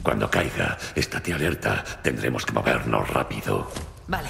Cuando caiga, estate alerta. Tendremos que movernos rápido. Vale.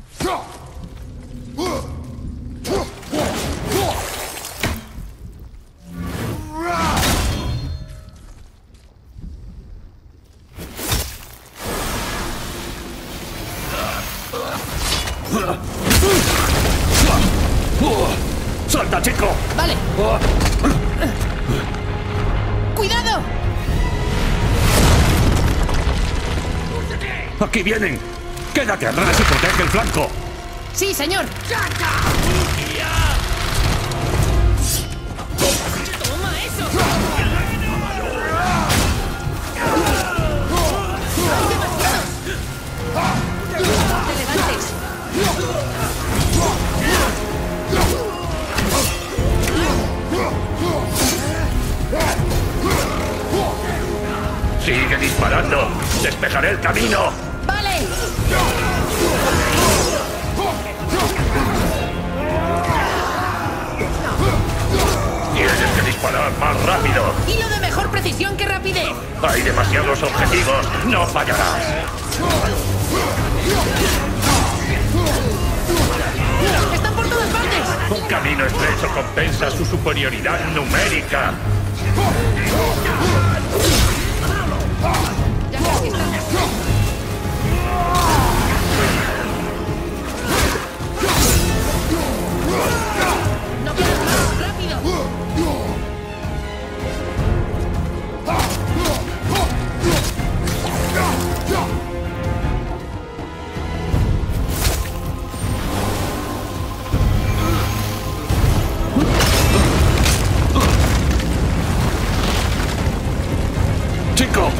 ¡Salta, chico! Vale. ¡Cuidado! ¡Aquí vienen! ¡Quédate atrás y protege el flanco! Sí, señor. ¡Toma eso! ¡No te levantes! ¡Sigue disparando! ¡Despejaré el camino! ¡Vale! ¡Tienes que disparar más rápido! ¡Hilo de mejor precisión que rapidez! ¡Hay demasiados objetivos! ¡No fallarás! ¡Están por todas partes! Un camino estrecho compensa su superioridad numérica. Ya casi estamos. ¡No queda más! ¡Rápido! ¡Chico!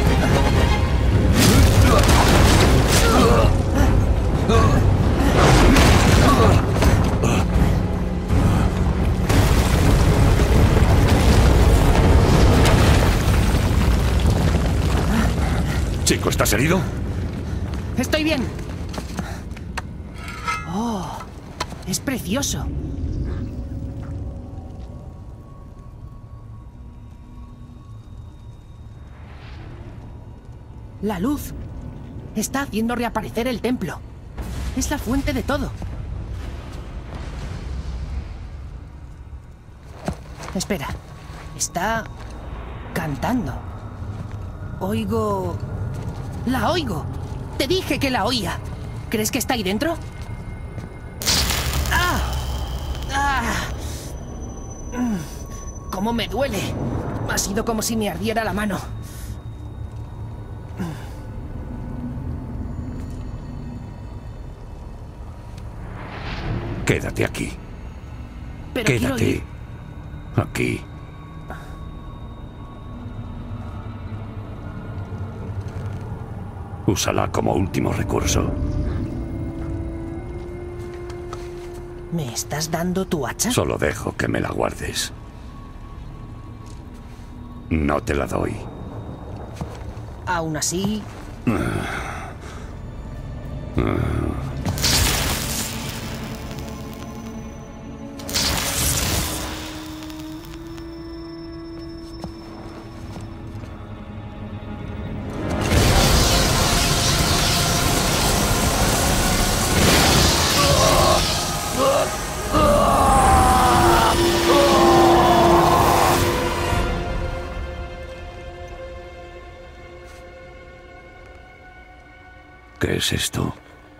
Chico, ¿estás herido? Estoy bien. Oh, es precioso. La luz está haciendo reaparecer el templo. Es la fuente de todo. Espera, está cantando. Oigo... ¡La oigo! Te dije que la oía. ¿Crees que está ahí dentro? ¡Ah! ¡Ah! ¡Cómo me duele! Ha sido como si me ardiera la mano. Quédate aquí. Pero quiero Quédate ir. aquí. Úsala como último recurso. ¿Me estás dando tu hacha? Solo dejo que me la guardes. No te la doy. Aún así... ¿Qué es esto?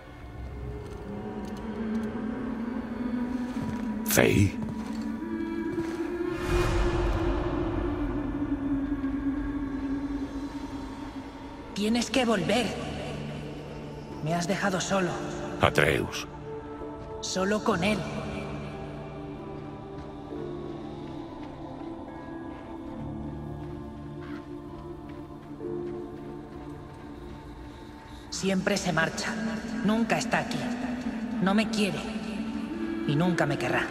¿Faye? Tienes que volver. Me has dejado solo. Atreus. Solo con él. Siempre se marcha. Nunca está aquí. No me quiere. Y nunca me querrá.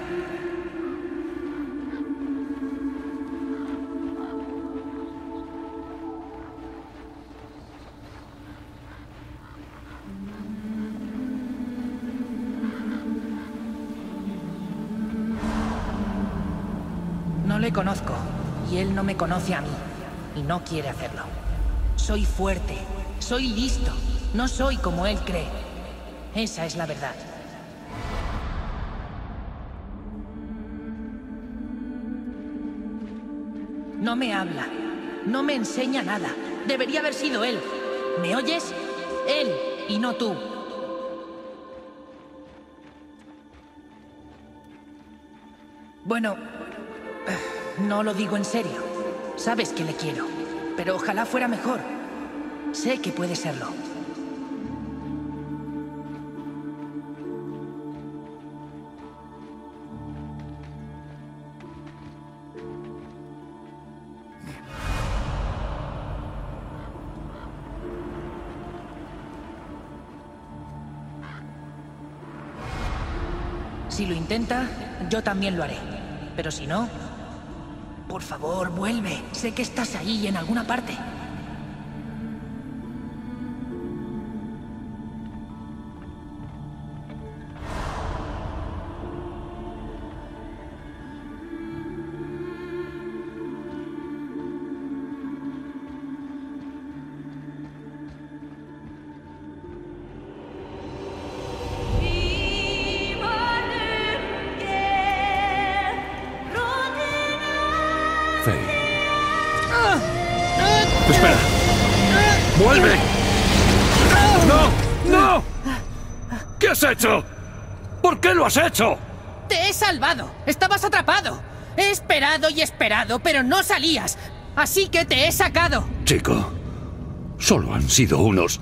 No le conozco. Y él no me conoce a mí. Y no quiere hacerlo. Soy fuerte, soy listo, no soy como él cree. Esa es la verdad. No me habla, no me enseña nada. Debería haber sido él. ¿Me oyes? Él y no tú. Bueno, no lo digo en serio. Sabes que le quiero, pero ojalá fuera mejor. Sé que puede serlo. Si lo intenta, yo también lo haré. Pero si no, por favor, vuelve. Sé que estás ahí en alguna parte. ¡Espera! ¡Vuelve! ¡No! ¡No! ¿Qué has hecho? ¿Por qué lo has hecho? ¡Te he salvado! ¡Estabas atrapado! He esperado y esperado, pero no salías. Así que te he sacado. Chico, solo han sido unos...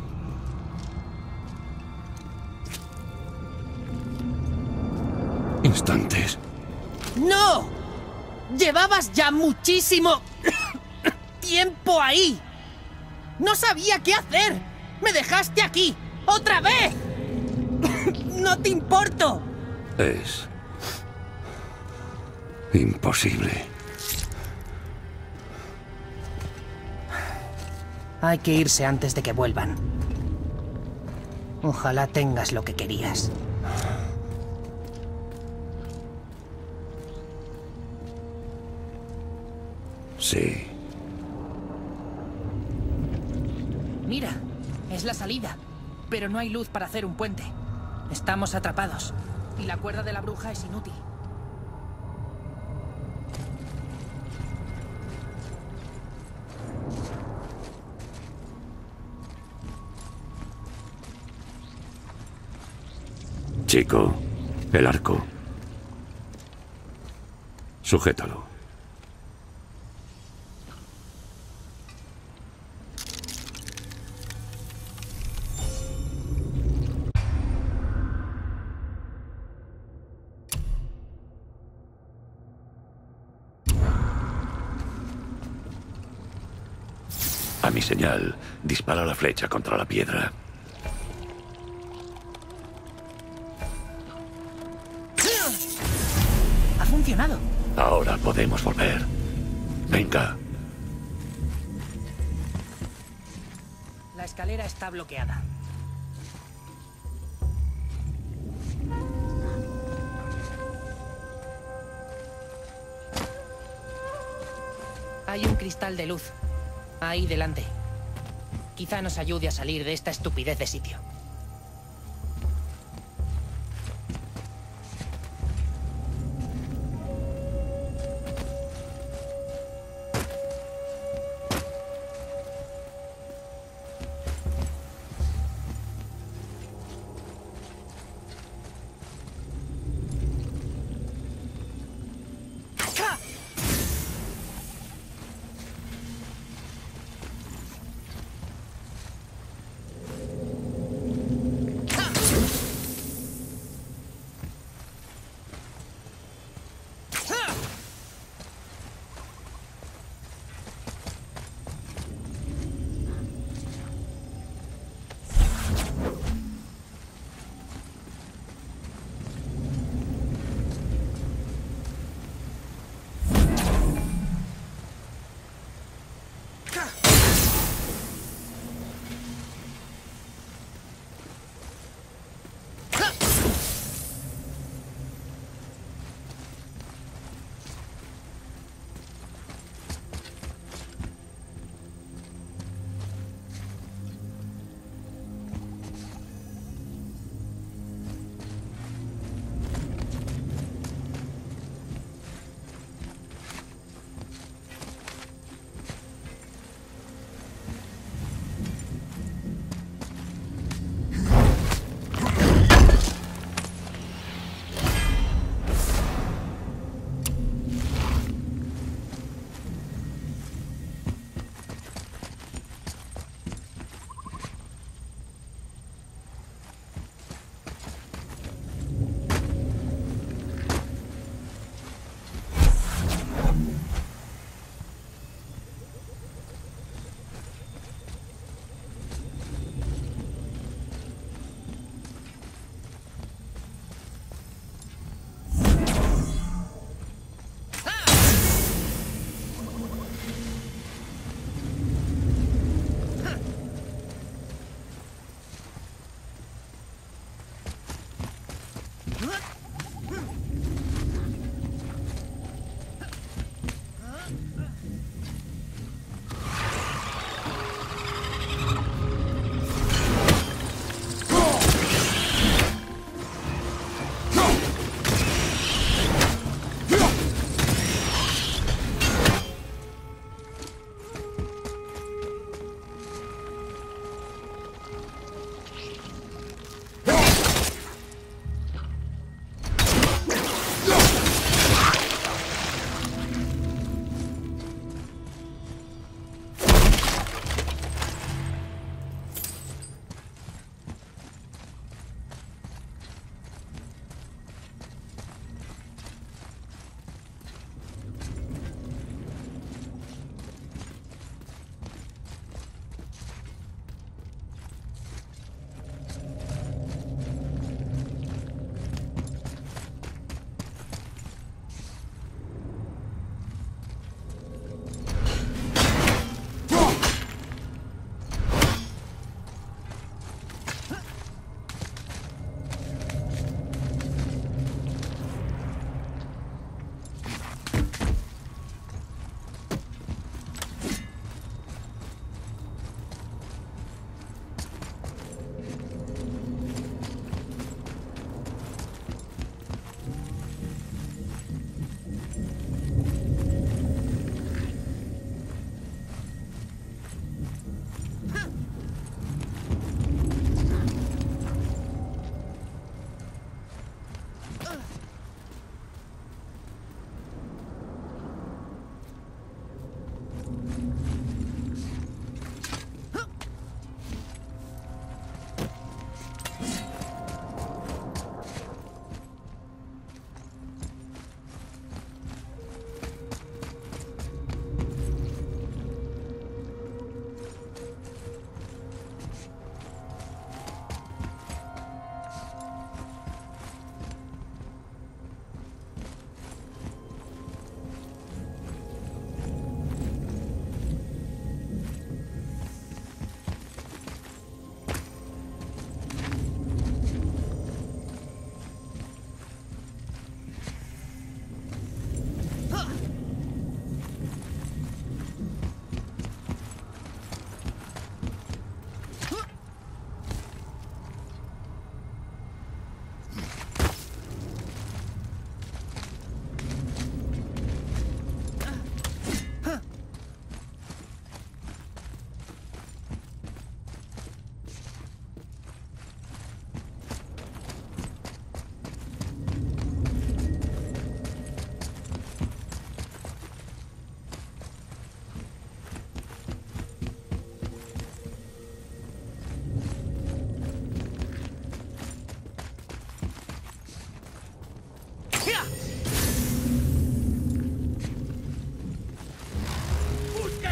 instantes. ¡No! Llevabas ya muchísimo tiempo ahí. No sabía qué hacer. Me dejaste aquí. ¡Otra vez! No te importo. Es... imposible. Hay que irse antes de que vuelvan. Ojalá tengas lo que querías. Sí. Mira, es la salida. Pero no hay luz para hacer un puente. Estamos atrapados. Y la cuerda de la bruja es inútil. Chico, el arco. Sujétalo. A mi señal, dispara la flecha contra la piedra. Ha funcionado. Ahora podemos volver. Venga. La escalera está bloqueada. Hay un cristal de luz. Ahí delante. Quizá nos ayude a salir de esta estupidez de sitio.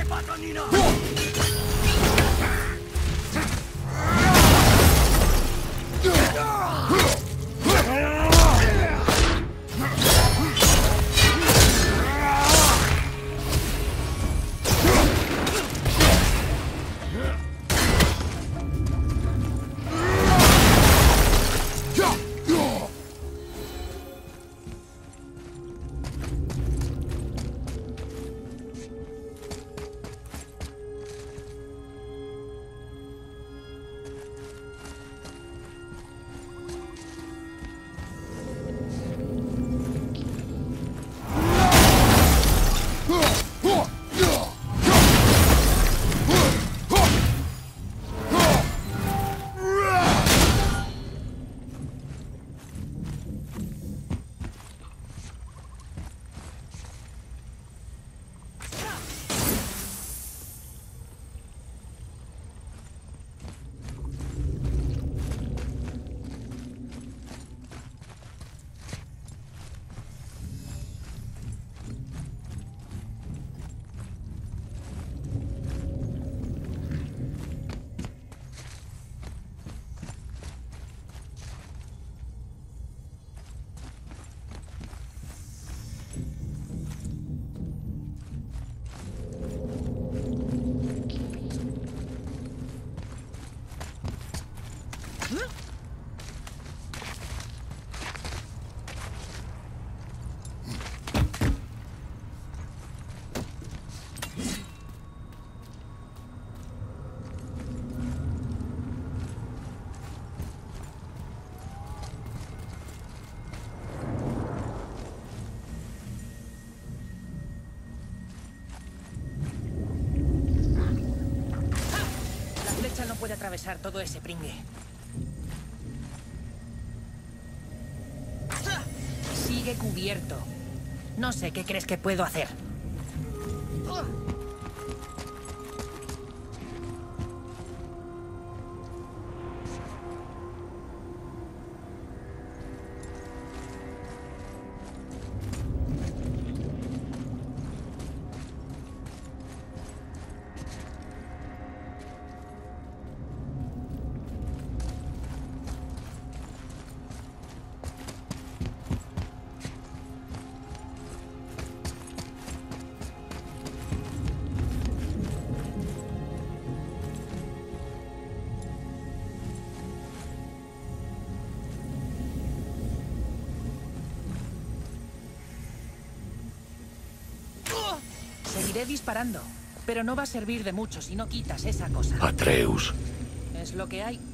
No puede atravesar todo ese pringue. Sigue cubierto. No sé qué crees que puedo hacer. Seguiré disparando, pero no va a servir de mucho si no quitas esa cosa. Atreus. Es lo que hay.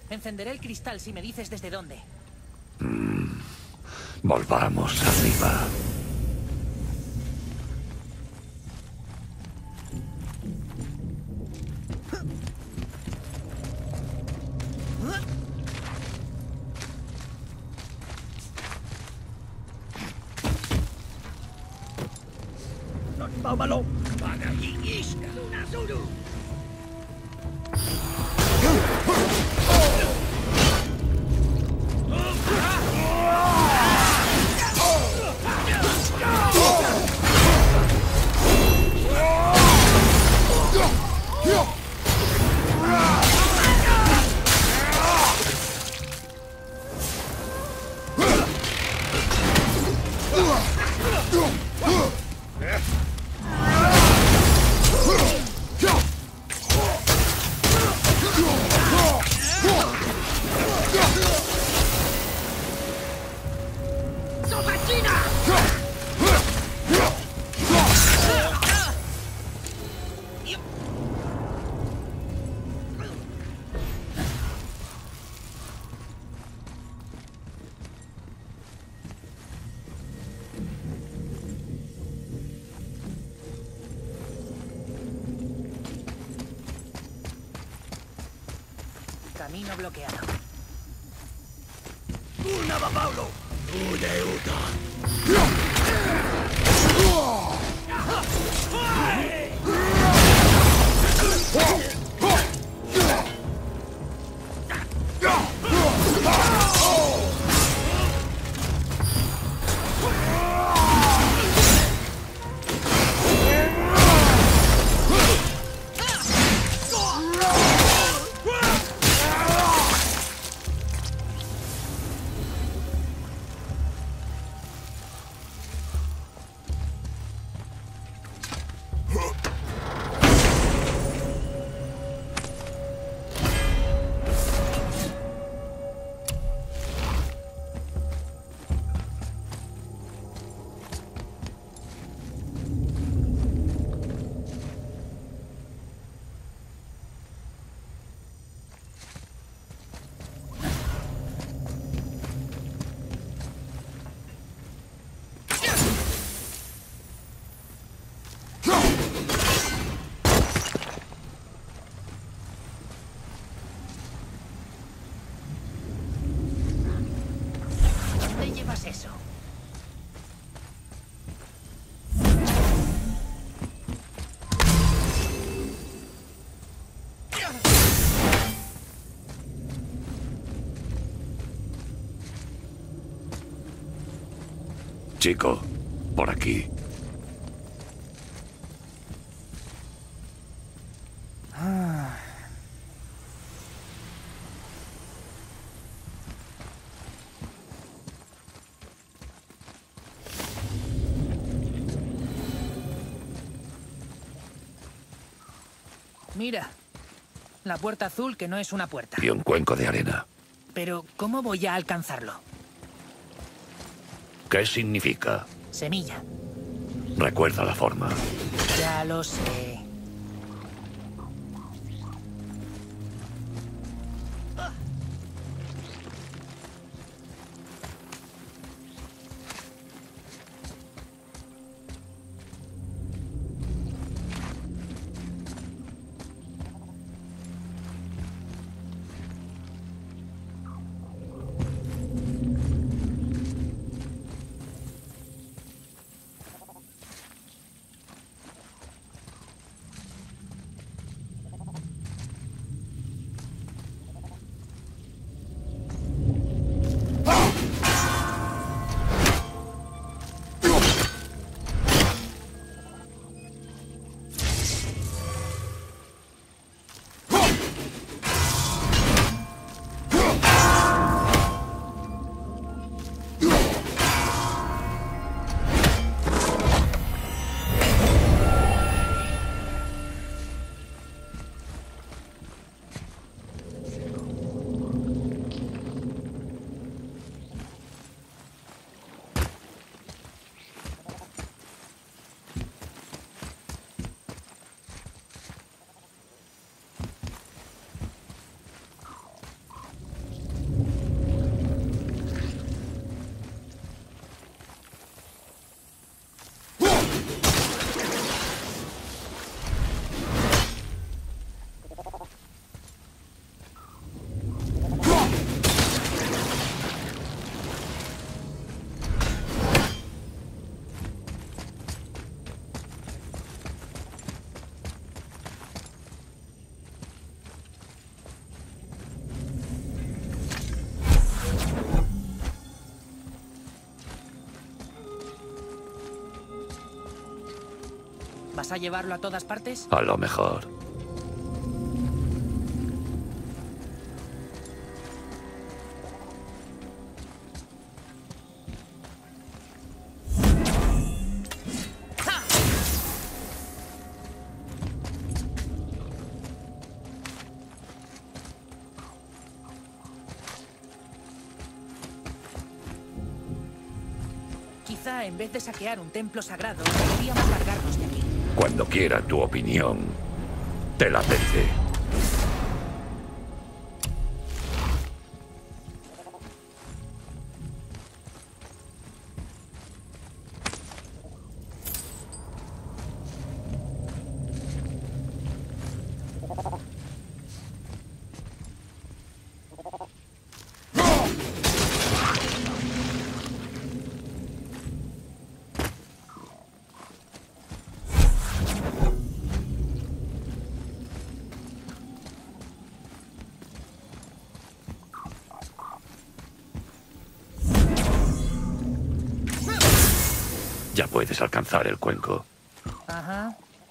Encenderé el cristal si me dices desde dónde. Volvamos arriba. Vámonos. Camino bloqueado. Una Paulo. ¿Dónde llevas eso? Chico, por aquí. Mira, la puerta azul que no es una puerta. Y un cuenco de arena. Pero, ¿cómo voy a alcanzarlo? ¿Qué significa? Semilla. Recuerda la forma. Ya lo sé. ¿Vas a llevarlo a todas partes? A lo mejor. Quizá en vez de saquear un templo sagrado, deberíamos largarnos de aquí. Cuando quiera tu opinión, te la tendré. Ya puedes alcanzar el cuenco. Ajá.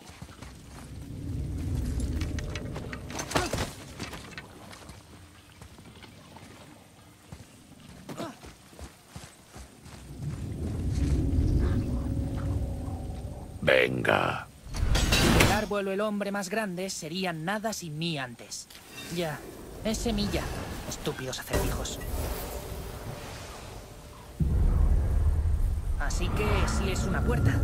Venga. El árbol o el hombre más grande serían nada sin mí antes. Ya, es semilla. Estúpidos acertijos. Así que sí es una puerta.